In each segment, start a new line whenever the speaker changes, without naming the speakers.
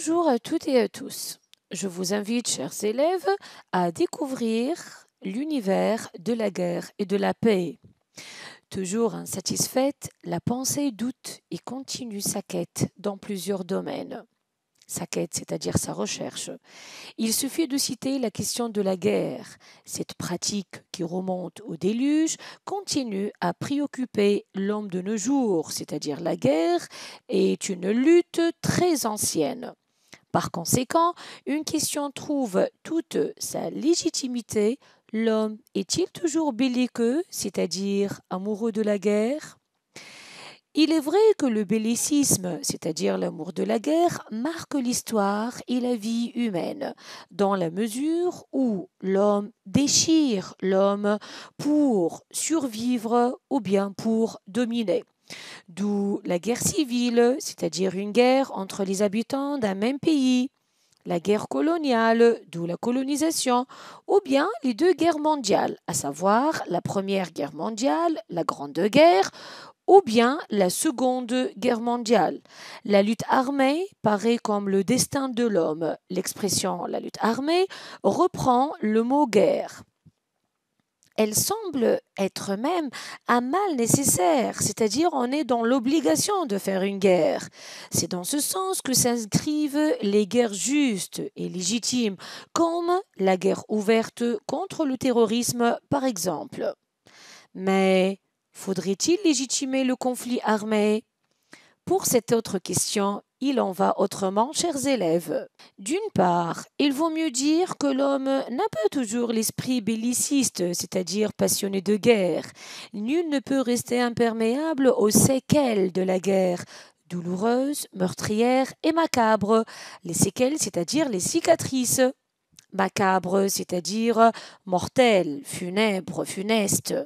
Bonjour à toutes et à tous. Je vous invite, chers élèves, à découvrir l'univers de la guerre et de la paix. Toujours insatisfaite, la pensée doute et continue sa quête dans plusieurs domaines. Sa quête, c'est-à-dire sa recherche. Il suffit de citer la question de la guerre. Cette pratique qui remonte au déluge continue à préoccuper l'homme de nos jours, c'est-à-dire la guerre est une lutte très ancienne. Par conséquent, une question trouve toute sa légitimité. L'homme est-il toujours belliqueux, c'est-à-dire amoureux de la guerre? Il est vrai que le bellicisme, c'est-à-dire l'amour de la guerre, marque l'histoire et la vie humaine, dans la mesure où l'homme déchire l'homme pour survivre ou bien pour dominer. D'où la guerre civile, c'est-à-dire une guerre entre les habitants d'un même pays, la guerre coloniale, d'où la colonisation, ou bien les deux guerres mondiales, à savoir la Première Guerre mondiale, la Grande Guerre, ou bien la Seconde Guerre mondiale. La lutte armée paraît comme le destin de l'homme. L'expression la lutte armée reprend le mot guerre. Elle semble être même un mal nécessaire, c'est-à-dire on est dans l'obligation de faire une guerre. C'est dans ce sens que s'inscrivent les guerres justes et légitimes, comme la guerre ouverte contre le terrorisme par exemple. Mais faudrait-il légitimer le conflit armé? Pour cette autre question, il en va autrement, chers élèves. D'une part, il vaut mieux dire que l'homme n'a pas toujours l'esprit belliciste, c'est-à-dire passionné de guerre. Nul ne peut rester imperméable aux séquelles de la guerre, douloureuses, meurtrières et macabres. Les séquelles, c'est-à-dire les cicatrices. Macabres, c'est-à-dire mortelles, funèbres, funestes.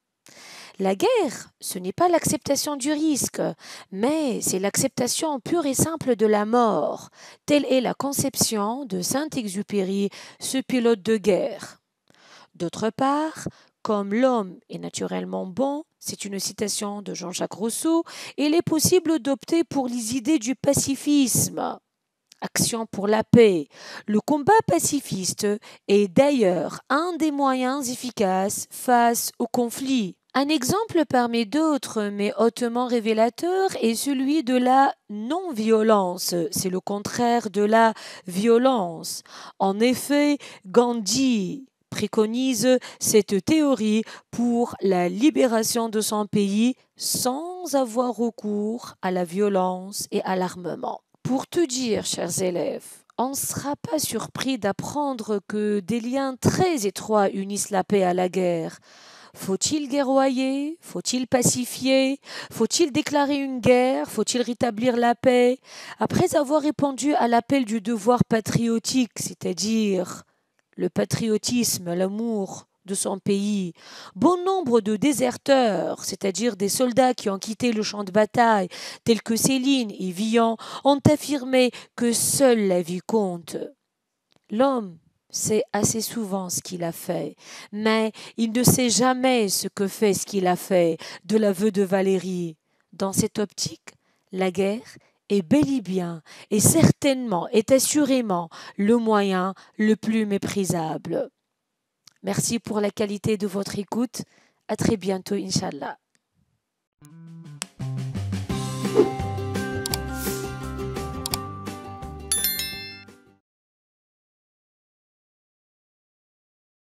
La guerre, ce n'est pas l'acceptation du risque, mais c'est l'acceptation pure et simple de la mort. Telle est la conception de Saint-Exupéry, ce pilote de guerre. D'autre part, comme l'homme est naturellement bon, c'est une citation de Jean-Jacques Rousseau, il est possible d'opter pour les idées du pacifisme. Action pour la paix. Le combat pacifiste est d'ailleurs un des moyens efficaces face au conflit. Un exemple parmi d'autres, mais hautement révélateur, est celui de la non-violence. C'est le contraire de la violence. En effet, Gandhi préconise cette théorie pour la libération de son pays sans avoir recours à la violence et à l'armement. Pour tout dire, chers élèves, on ne sera pas surpris d'apprendre que des liens très étroits unissent la paix à la guerre. Faut-il guerroyer? Faut-il pacifier? Faut-il déclarer une guerre? Faut-il rétablir la paix? Après avoir répondu à l'appel du devoir patriotique, c'est-à-dire le patriotisme, l'amour de son pays, bon nombre de déserteurs, c'est-à-dire des soldats qui ont quitté le champ de bataille, tels que Céline et Villon, ont affirmé que seule la vie compte. L'homme sait assez souvent ce qu'il a fait, mais il ne sait jamais ce que fait ce qu'il a fait, de l'aveu de Valérie. Dans cette optique, la guerre est bel et bien, et certainement, est assurément le moyen le plus méprisable. Merci pour la qualité de votre écoute. À très bientôt, Inch'Allah.